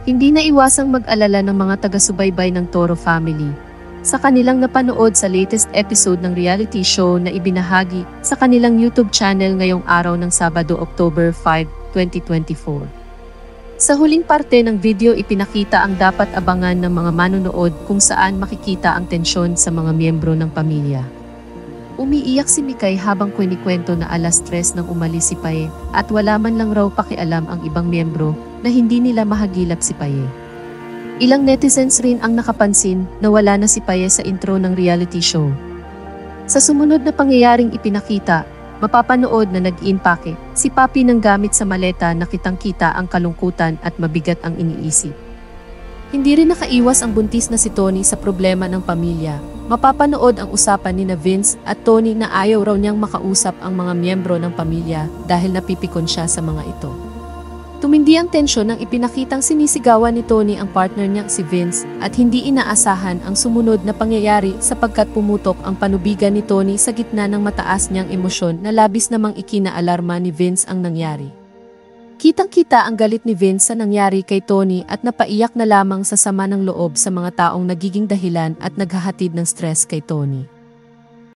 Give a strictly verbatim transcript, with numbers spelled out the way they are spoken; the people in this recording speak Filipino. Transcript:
Hindi na iwasang mag-alala ng mga taga-subaybay ng Toro family sa kanilang napanood sa latest episode ng reality show na ibinahagi sa kanilang YouTube channel ngayong araw ng Sabado, October fifth, twenty twenty-four. Sa huling parte ng video ipinakita ang dapat abangan ng mga manonood kung saan makikita ang tensyon sa mga miyembro ng pamilya. Umiiyak si Mikay habang kwinikwento na alas tres nang umalis si Paye at wala man lang raw pakialam ang ibang miyembro na hindi nila mahagilap si Paye. Ilang netizens rin ang nakapansin na wala na si Paye sa intro ng reality show. Sa sumunod na pangyayaring ipinakita, mapapanood na nag-impake si Papi ng gamit sa maleta na kitang-kita ang kalungkutan at mabigat ang iniisip. Hindi rin nakaiwas ang buntis na si Tony sa problema ng pamilya. Mapapanood ang usapan ni na Vince at Tony na ayaw raw niyang makausap ang mga miyembro ng pamilya dahil napipikon siya sa mga ito. Tumindi ang tensyon nang ipinakitang sinisigawan ni Tony ang partner niyang si Vince at hindi inaasahan ang sumunod na pangyayari sapagkat pumutok ang panubigan ni Tony sa gitna ng mataas niyang emosyon na labis namang ikinaalarma ni Vince ang nangyari. Kitang-kita ang galit ni Vince sa nangyari kay Tony at napaiyak na lamang sa sama ng loob sa mga taong nagiging dahilan at naghahatid ng stress kay Tony.